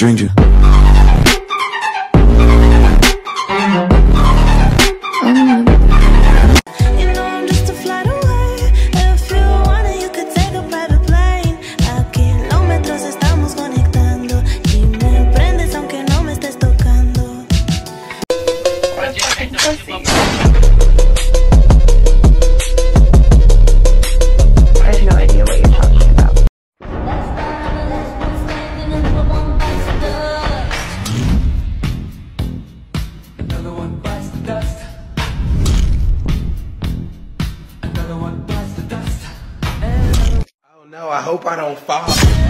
stranger. No, I hope I don't fall.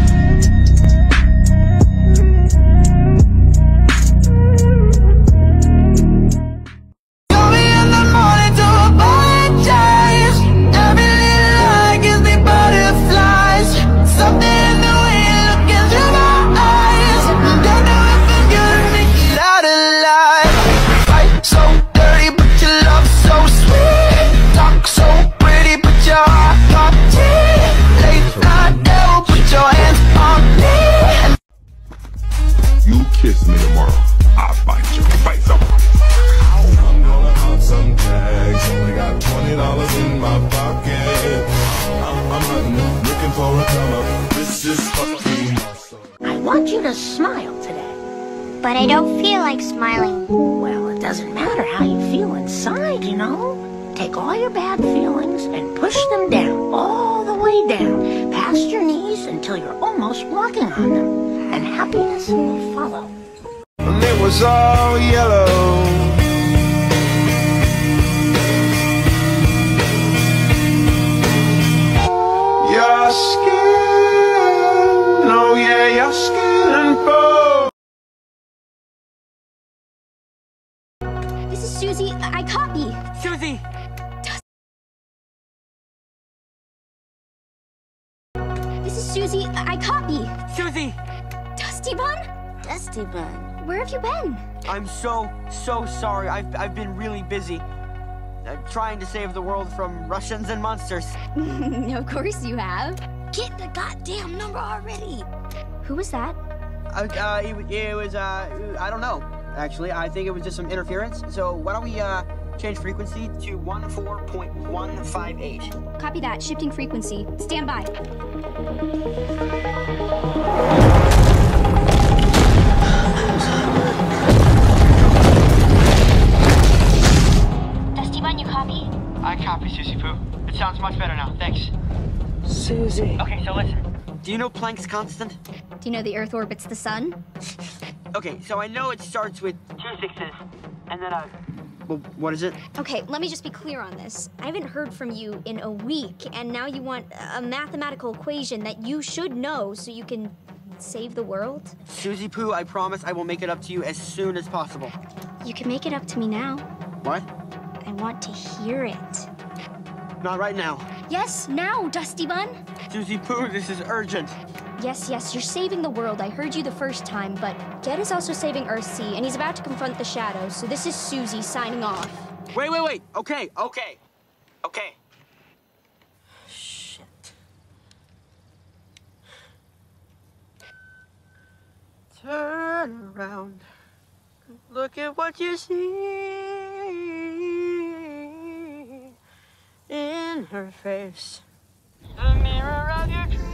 Kiss me tomorrow, I'll bite your face off. I'm gonna pop some tags. Only got $20 in my pocket. I'm hunting, looking for a come up. This is fucking awesome. I want you to smile today. But I don't feel like smiling. Well, it doesn't matter how you feel inside, you know. Take all your bad feelings and push them down, all the way down, past your knees until you're almost walking on them. And happiness will follow. And it was all yellow. Your skin, oh yeah, your skin and bone. This is Susie. I copy. Susie! This is Susie. I copy. Susie! Dusty Bun? Dusty Bun. Where have you been? I'm so sorry. I've been really busy. I'm trying to save the world from Russians and monsters. Of course you have. Get the goddamn number already. Who was that? It was, I don't know, actually. I think it was just some interference. So why don't we, change frequency to 14.158. Copy that. Shifting frequency. Stand by. Dusty Bun, you copy? I copy, Susie Poo. It sounds much better now. Thanks. Susie. Okay, so listen. Do you know Planck's constant? Do you know the Earth orbits the sun? Okay, so I know it starts with 2 6s, and then well, what is it? Okay, let me just be clear on this. I haven't heard from you in a week, and now you want a mathematical equation that you should know so you can save the world? Susie Poo, I promise I will make it up to you as soon as possible. You can make it up to me now. What? I want to hear it. Not right now. Yes, now, Dusty Bun. Susie Poo, this is urgent. Yes, you're saving the world. I heard you the first time, but Ged is also saving Earthsea, and he's about to confront the shadows, so this is Susie signing off. Wait. Okay. Shit. Turn around. Look at what you see in her face. The mirror of your dreams.